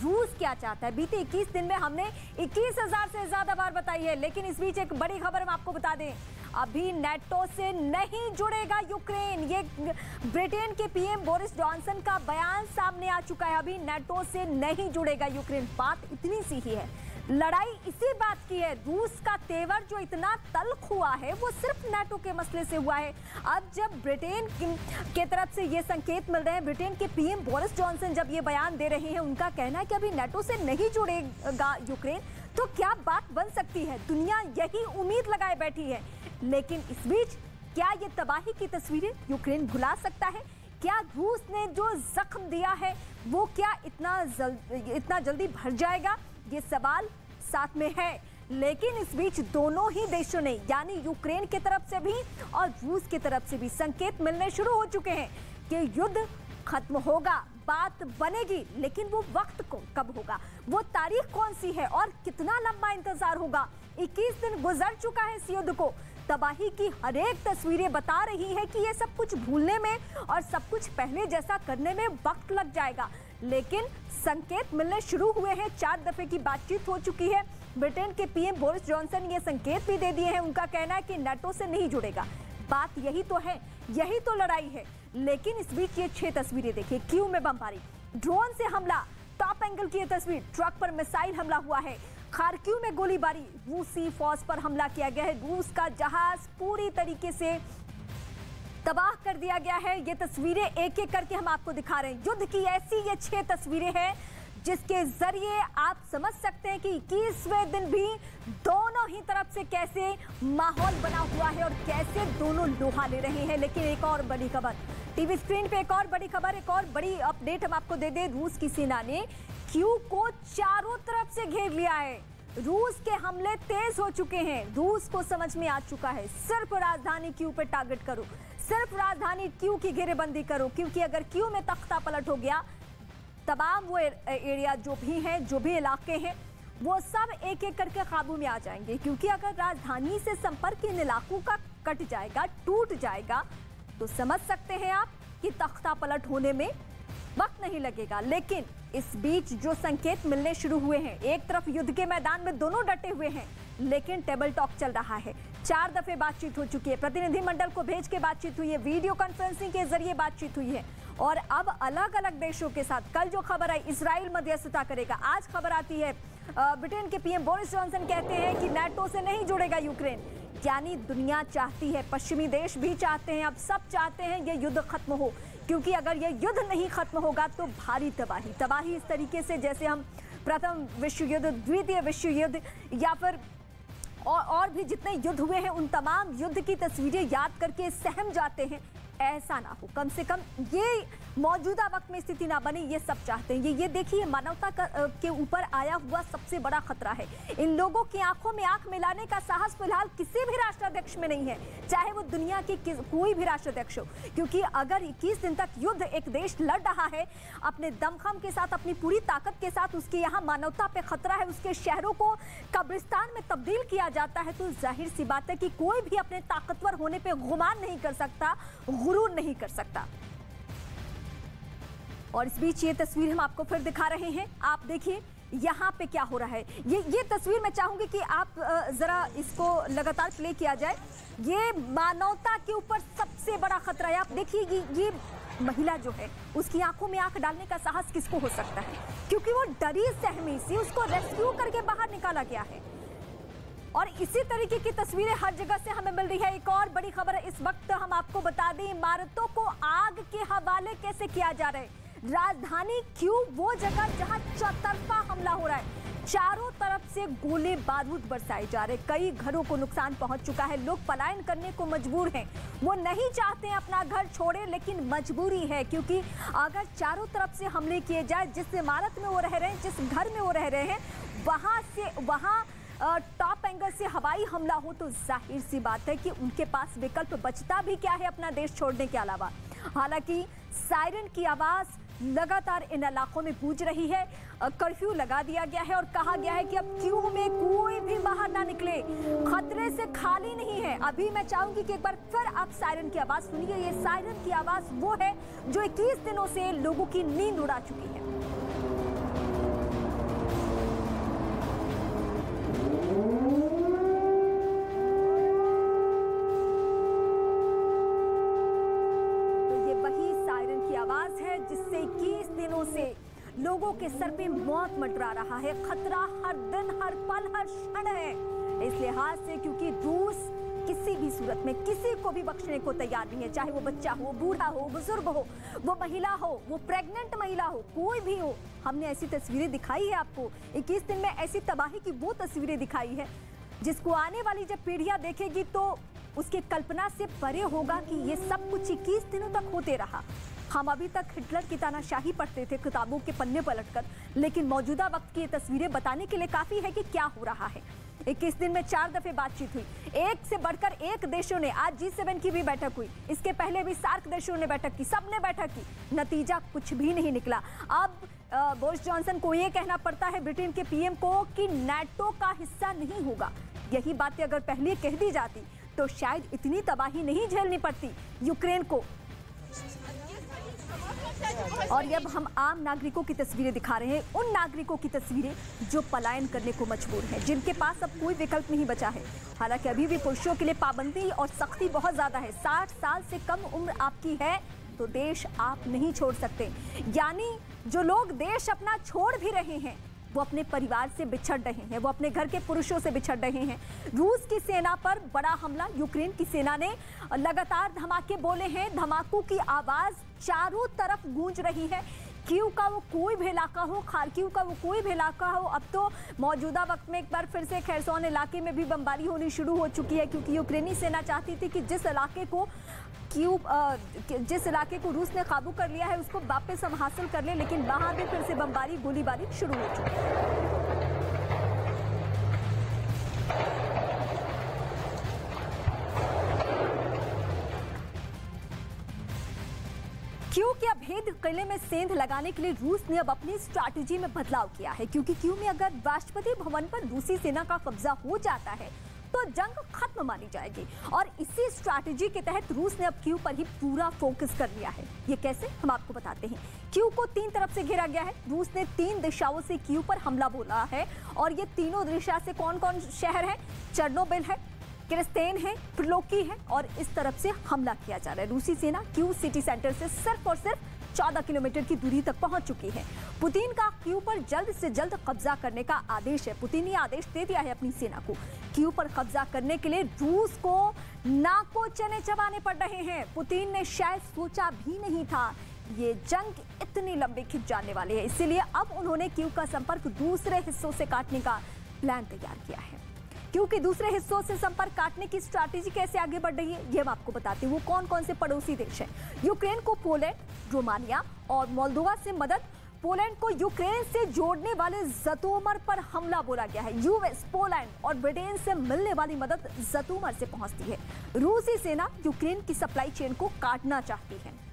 रूस क्या चाहता है। बीते 21 दिन में हमने 21,000 से ज्यादा बार बताई है, लेकिन इस बीच एक बड़ी खबर हम आपको बता दें, अभी नेटो से नहीं जुड़ेगा यूक्रेन। ये ब्रिटेन के पीएम बोरिस जॉनसन का बयान सामने आ चुका है, अभी नेटो से नहीं जुड़ेगा यूक्रेन। बात इतनी सी ही है, लड़ाई इसी बात की है। रूस का तेवर जो इतना तल्ख हुआ है वो सिर्फ नेटो के मसले से हुआ है। अब जब ब्रिटेन के तरफ से ये संकेत मिल रहे हैं, ब्रिटेन के पीएम बोरिस जॉनसन जब ये बयान दे रहे हैं, उनका कहना है कि अभी नेटो से नहीं जुड़ेगा यूक्रेन, तो क्या बात बन सकती है। दुनिया यही उम्मीद लगाए बैठी है, लेकिन इस बीच क्या ये तबाही की तस्वीरें यूक्रेन भुला सकता है? क्या रूस ने जो जख्म दिया है वो क्या इतना जल्दी भर जाएगा? ये सवाल साथ में है। लेकिन इस बीच दोनों ही देशों ने, यानी यूक्रेन की तरफ से भी और रूस की तरफ से भी संकेत मिलने शुरू हो चुके हैं कि युद्ध खत्म होगा, बात बनेगी, लेकिन वो वक्त को कब होगा, वो तारीख कौन सी है और कितना लंबा इंतजार होगा। 21 दिन गुजर चुका है इस युद्ध को। तबाही की हर एक तस्वीरें बता रही है कि ये सब कुछ भूलने में और सब कुछ पहले जैसा करने में वक्त लग जाएगा, लेकिन संकेत मिलने शुरू हुए हैं। 4 दफे की बातचीत हो चुकी है। ब्रिटेन के पीएम बोरिस जॉनसन ये संकेत भी दे दिए हैं, उनका कहना है कि नेटो से नहीं जुड़ेगा। बात यही तो है, यही तो लड़ाई है। लेकिन इस बीच ये 6 तस्वीरें देखिए, कीव में बमबारी, ड्रोन से हमला, टॉप एंगल की ये तस्वीर, ट्रक पर मिसाइल हमला हुआ है, खार्किव में गोलीबारी, रूसी फौज पर हमला किया गया है, रूस का जहाज पूरी तरीके से तबाह कर दिया गया है। ये तस्वीरें एक एक करके हम आपको दिखा रहे हैं। युद्ध की ऐसी ये 6 तस्वीरें हैं जिसके जरिए आप समझ सकते हैं कि 21वें दिन भी दोनों ही तरफ से कैसे माहौल बना हुआ है और कैसे दोनों लोहा ले रहे हैं। लेकिन एक और बड़ी खबर टीवी स्क्रीन पे, एक और बड़ी खबर, एक और बड़ी अपडेट हम आपको दे दें। रूस की सेना ने कीव को चारों तरफ से घेर लिया है। रूस के हमले तेज हो चुके हैं। रूस को समझ में आ चुका है, सिर्फ राजधानी कीव पे टारगेट करो, सिर्फ राजधानी कीव की घेरेबंदी करो, क्योंकि अगर कीव में तख्ता पलट हो गया, तमाम वो एरिया जो भी हैं, जो भी इलाके हैं, वो सब एक एक करके काबू में आ जाएंगे। क्योंकि अगर राजधानी से संपर्क इन इलाकों का कट जाएगा, टूट जाएगा, तो समझ सकते हैं आप कि तख्ता पलट होने में वक्त नहीं लगेगा। लेकिन इस बीच जो संकेत मिलने शुरू हुए हैं, एक तरफ युद्ध के मैदान में दोनों डटे हुए हैं, लेकिन टेबल टॉक चल रहा है। 4 दफे बातचीत हो चुकी है, प्रतिनिधिमंडल को भेज के बातचीत हुई है, वीडियो कॉन्फ्रेंसिंग के जरिए बातचीत हुई है, और अब अलग अलग देशों के साथ, कल जो खबर आई इजराइल मध्यस्थता करेगा, आज खबर आती है ब्रिटेन के पीएम बोरिस जॉनसन कहते हैं कि नेटो से नहीं जुड़ेगा यूक्रेन। यानी दुनिया चाहती है, पश्चिमी देश भी चाहते हैं, अब सब चाहते हैं ये युद्ध खत्म हो, क्योंकि अगर ये युद्ध नहीं खत्म होगा तो भारी तबाही इस तरीके से जैसे हम प्रथम विश्व युद्ध, द्वितीय विश्व युद्ध या फिर और भी जितने युद्ध हुए हैं, उन तमाम युद्ध की तस्वीरें याद करके सहम जाते हैं। ऐसा ना हो, कम से कम ये मौजूदा वक्त में स्थिति ना बने, ये सब चाहते हैं। ये देखिए, मानवता के ऊपर आया हुआ सबसे बड़ा खतरा है। इन लोगों की आंखों में आंख मिलाने का साहस फिलहाल किसी भी राष्ट्राध्यक्ष में नहीं है, चाहे वो दुनिया की कोई भी राष्ट्राध्यक्ष हो। क्योंकि अगर 21 दिन तक युद्ध एक देश लड़ रहा है अपने दमखम के साथ, अपनी पूरी ताकत के साथ, उसके यहाँ मानवता पे खतरा है, उसके शहरों को कब्रिस्तान में तब्दील किया जाता है, तो जाहिर सी बात है कि कोई भी अपने ताकतवर होने पे गुमान नहीं कर सकता, गुरूर नहीं कर सकता। और इस बीच ये तस्वीर हम आपको फिर दिखा रहे हैं, आप देखिए यहाँ पे क्या हो रहा है। ये तस्वीर मैं चाहूंगी कि आप जरा इसको लगातार प्ले किया जाए। ये मानवता के ऊपर सबसे बड़ा खतरा है। आप देखिए ये महिला जो है, उसकी आंखों में आंख डालने का साहस किसको हो सकता है, क्योंकि वो डरी सहमी सी, उसको रेस्क्यू करके बाहर निकाला गया है। और इसी तरीके की तस्वीरें हर जगह से हमें मिल रही है। एक और बड़ी खबर है इस वक्त हम आपको बता दें, इमारतों को आग के हवाले कैसे किया जा रहा है। राजधानी कीव वो जगह जहां चौतरफा हमला हो रहा है, चारों तरफ से गोले बारूद बरसाए जा रहे, कई घरों को नुकसान पहुंच चुका है, लोग पलायन करने को मजबूर हैं। वो नहीं चाहते हैं अपना घर छोड़े, लेकिन मजबूरी है, क्योंकि अगर चारों तरफ से हमले किए जाए, जिस इमारत में वो रह रहे हैं, जिस घर में वो रह रहे हैं, वहां टॉप एंगल से हवाई हमला हो, तो जाहिर सी बात है कि उनके पास विकल्प बचता भी क्या है अपना देश छोड़ने के अलावा। हालांकि सायरन की आवाज लगातार इन इलाकों में गूंज रही है, कर्फ्यू लगा दिया गया है और कहा गया है कि अब कीव में कोई भी बाहर ना निकले, खतरे से खाली नहीं है। अभी मैं चाहूंगी कि एक बार फिर आप सायरन की आवाज सुनिए। ये सायरन की आवाज वो है जो 21 दिनों से लोगों की नींद उड़ा चुकी है। लोगों के सर पे मौत मंडरा रहा है, खतरा हर दिन, हर पल, हर क्षण है इस लिहाज से, क्योंकि रूस किसी भी सूरत में किसी को भी बख्शने को तैयार नहीं है, चाहे वो बच्चा हो, बूढ़ा हो, बुजुर्ग हो, वो महिला हो, वो प्रेग्नेंट महिला हो, कोई भी हो। हमने ऐसी तस्वीरें दिखाई है आपको, 21 दिन में ऐसी तबाही की वो तस्वीरें दिखाई है जिसको आने वाली जब पीढ़ियां देखेगी तो उसके कल्पना से परे होगा कि ये सब कुछ 21 दिनों तक होते रहा। हम अभी तक हिटलर की तानाशाही पढ़ते थे किताबों के पन्ने पलटकर, लेकिन मौजूदा वक्त की ये तस्वीरें बताने के लिए काफी है कि क्या हो रहा है। 21 दिन में 4 दफे बातचीत हुई, एक से बढ़कर एक देशों ने, आज G7 की भी बैठक हुई, इसके पहले भी सार्क देशों ने बैठक की, सबने बैठक की, नतीजा कुछ भी नहीं निकला। अब बोरिस जॉनसन को ये कहना पड़ता है ब्रिटेन के पीएम को कि नाटो का हिस्सा नहीं होगा। यही बातें अगर पहले कह दी जाती तो शायद इतनी तबाही नहीं झेलनी पड़ती यूक्रेन को। और अब हम आम नागरिकों की तस्वीरें दिखा रहे हैं, उन नागरिकों की तस्वीरें जो पलायन करने को मजबूर हैं, जिनके पास अब कोई विकल्प नहीं बचा है। हालांकि अभी भी पुरुषों के लिए पाबंदी और सख्ती बहुत ज्यादा है। 60 साल से कम उम्र आपकी है तो देश आप नहीं छोड़ सकते। यानी जो लोग देश अपना छोड़ भी रहे हैं वो अपने परिवार से बिछड़ रहे हैं, वो अपने घर के पुरुषों से बिछड़ रहे हैं। रूस की सेना पर बड़ा हमला, यूक्रेन की सेना ने लगातार धमाके बोले हैं, धमाकों की आवाज चारों तरफ गूंज रही है। कीव का वो कोई भी इलाका हो, खार्किव का वो कोई भी इलाका हो, अब तो मौजूदा वक्त में एक बार फिर से खैरसोन इलाके में भी बमबारी होनी शुरू हो चुकी है, क्योंकि यूक्रेनी सेना चाहती थी कि जिस इलाके को रूस ने काबू कर लिया है उसको वापस हम हासिल कर ले, लेकिन वहां भी फिर से बमबारी, गोलीबारी शुरू हो चुकी है। क्यू के अभेद किले में सेंध लगाने के लिए रूस ने अब अपनी स्ट्रैटेजी में बदलाव किया है, क्योंकि क्यू में अगर राष्ट्रपति भवन पर रूसी सेना का कब्जा हो जाता है तो जंग खत्म मानी जाएगी। और इसी स्ट्रैटेजी के तहत रूस ने अब क्यू पर ही पूरा फोकस कर लिया है। ये कैसे, हम आपको बताते हैं। क्यू को 3 तरफ से घेरा गया है। रूस ने 3 दिशाओं से क्यू पर हमला बोला है, और ये तीनों दिशा से कौन कौन शहर है? चर्नोबिल है, किरस्तेन है, प्रिलोकी है, और इस तरफ से हमला किया जा रहा है। रूसी सेना क्यू सिटी सेंटर से सिर्फ और सिर्फ 14 किलोमीटर की दूरी तक पहुंच चुकी है। पुतिन का क्यू पर जल्द से जल्द कब्जा करने का आदेश है। पुतिन ने आदेश दे दिया है अपनी सेना को। क्यू पर कब्जा करने के लिए रूस को नाको चने चबाने पड़ रहे हैं। पुतिन ने शायद सोचा भी नहीं था ये जंग इतनी लंबी खिंच जाने वाली है, इसीलिए अब उन्होंने क्यू का संपर्क दूसरे हिस्सों से काटने का प्लान तैयार किया है। क्योंकि दूसरे हिस्सों से संपर्क काटने की स्ट्रैटेजी कैसे आगे बढ़ रही है ये हम आपको बताते हैं। वो कौन कौन से पड़ोसी देश हैं। यूक्रेन को पोलैंड, रोमानिया और मोल्दोवा से मदद। पोलैंड को यूक्रेन से जोड़ने वाले जतोमर पर हमला बोला गया है। यूएस, पोलैंड और ब्रिटेन से मिलने वाली मदद जतोमर से पहुंचती है। रूसी सेना यूक्रेन की सप्लाई चेन को काटना चाहती है।